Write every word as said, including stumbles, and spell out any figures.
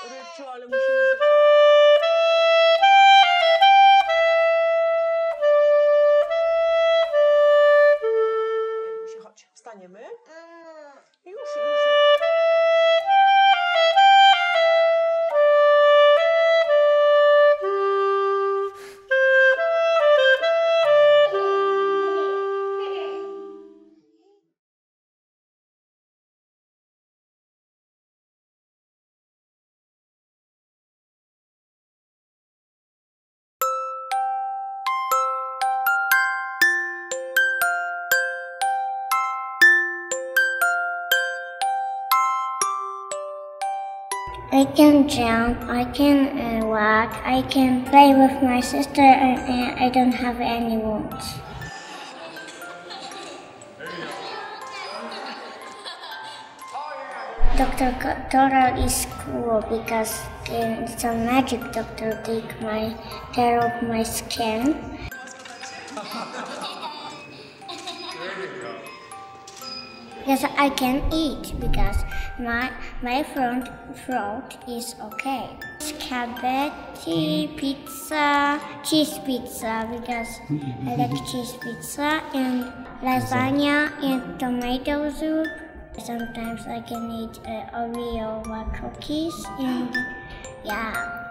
Rybciu, ale musimy się... Nie bój się, chodź. Wstaniemy. Już, już. I can jump, I can uh, walk, I can play with my sister, and, and I don't have any wounds. Doctor Tolar is cool because uh, it's a magic doctor take my care of my skin. Because I can eat because my my front throat is okay. Spaghetti, pizza, cheese pizza because I like cheese pizza, and lasagna and tomato soup. Sometimes I can eat uh, Oreo cookies, and yeah.